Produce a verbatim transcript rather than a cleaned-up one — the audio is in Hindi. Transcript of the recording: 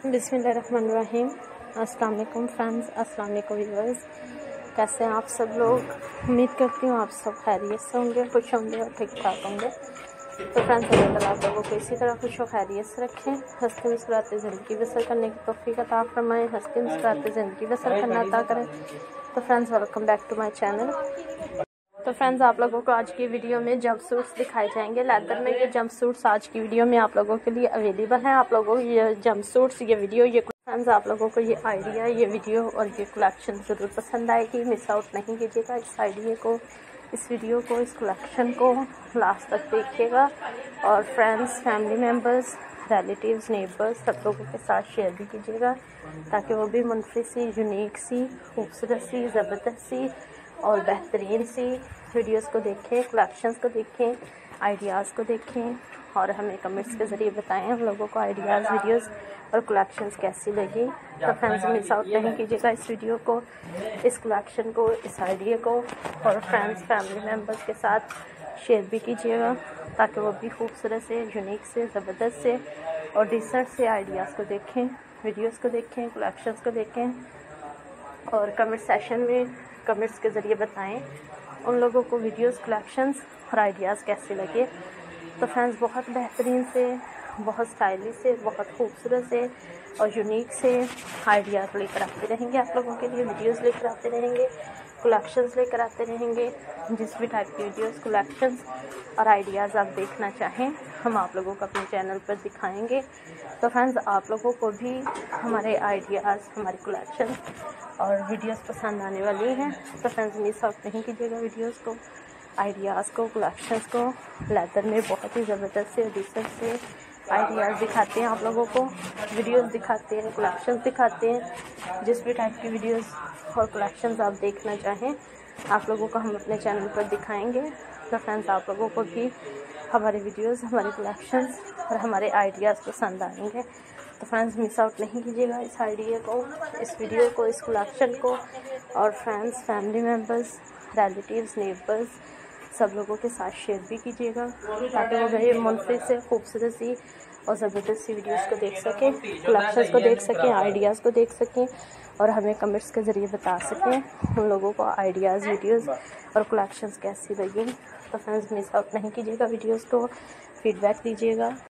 बिस्मिल्लाहिर्रहमानिर्रहीम। अस्सलाम वालेकुम फ्रेंड्स, अस्सलाम वालेकुम व्यूअर्स। कैसे हैं आप सब लोग? उम्मीद करती हूँ आप सब खैरियत से होंगे, खुश होंगे और ठीक ठाक होंगे। तो फ्रेंड्स, अल्लाह ताला आप लोगों को इसी तरह खुश और खैरियत से रखें, हंसते मुस्कुराते ज़िंदगी बसर करने की तौफीक अता फरमाएं, हंसते मुस्कुराते ज़िंदगी बसर करना अता करें। तो friends, welcome back to my channel. तो फ्रेंड्स, आप लोगों को आज की वीडियो में जंप सूट्स दिखाए जाएंगे लेदर में। ये जंप सूट्स आज की वीडियो में आप लोगों के लिए अवेलेबल हैं। आप लोगों को ये जंप सूट्स, ये वीडियो, ये फ्रेंड्स, आप लोगों को ये आइडिया, ये वीडियो और ये कलेक्शन ज़रूर पसंद आएगी। मिस आउट नहीं कीजिएगा इस आइडिया को, इस वीडियो को, इस कलेक्शन को लास्ट तक देखिएगा। और friends, family members, relatives, neighbours सब लोगों के साथ शेयर भी कीजिएगा ताकि वो भी मुनफरद सी, यूनिक सी, खूबसूरत सी, ज़बरदस्त सी और बेहतरीन सी वीडियोस को देखें, कलेक्शंस को देखें, आइडियाज़ को देखें और हमें कमेंट्स के ज़रिए बताएं हम लोगों को आइडियाज़, वीडियोस और कलेक्शंस कैसी लगी। तो फ्रेंड्स, मिस आउट नहीं कीजिएगा इस वीडियो को, इस कलेक्शन को, इस आइडिया को। और फ्रेंड्स, फैमिली मेम्बर्स के साथ शेयर भी कीजिएगा ताकि वो भी खूबसूरत से, यूनिक से, ज़बरदस्त से और डिसेंट से आइडियाज़ को देखें, वीडियोज़ को देखें, कलेक्शंस को देखें और कमेंट सेशन में कमेंट्स के ज़रिए बताएं उन लोगों को वीडियोस, कलेक्शंस और आइडियाज़ कैसे लगे। तो फ्रेंड्स, बहुत बेहतरीन से, बहुत स्टाइलिश से, बहुत खूबसूरत से और यूनिक से आइडियाज़ लेकर आते रहेंगे आप लोगों के लिए, वीडियोस लेकर आते रहेंगे, कलेक्शंस लेकर आते रहेंगे। जिस भी टाइप की वीडियोस, कलेक्शंस और आइडियाज़ आप देखना चाहें हम आप लोगों को अपने चैनल पर दिखाएंगे। तो फ्रेंड्स, आप लोगों को भी हमारे आइडियाज़, हमारी कलेक्शन और वीडियोस पसंद आने वाली हैं। तो फ्रेंड्स, मिस आउट नहीं कीजिएगा वीडियोस को, आइडियाज़ को, कलेक्शंस को। लेदर में बहुत ही ज़बरदस्त से, डिसेंट से आइडियाज़ दिखाते हैं आप लोगों को, वीडियोस दिखाते हैं, कलेक्शंस दिखाते हैं। जिस भी टाइप की वीडियोस और कलेक्शंस आप देखना चाहें आप लोगों को हम अपने चैनल पर दिखाएंगे। तो फ्रेंड्स, आप लोगों को भी हमारे वीडियोस, हमारे कलेक्शंस और हमारे आइडियाज़ पसंद आएंगे। तो फ्रेंड्स, मिस आउट नहीं कीजिएगा इस आइडिया को, इस वीडियो को, इस कलेक्शन को। और friends, family members, relatives, neighbours सब लोगों के साथ शेयर भी कीजिएगा ताकि वो मेरे मुनफरद से, खूबसूरत सी और ज़बरदस्त सी वीडियोस को देख सकें, कलेक्शंस को देख सकें, आइडियाज़ को देख सकें और हमें कमेंट्स के ज़रिए बता सकें उन लोगों को आइडियाज़, वीडियोस और कलेक्शंस कैसी लगी। तो फ्रेंड्स, मिस आउट नहीं कीजिएगा वीडियोस को, फीडबैक दीजिएगा।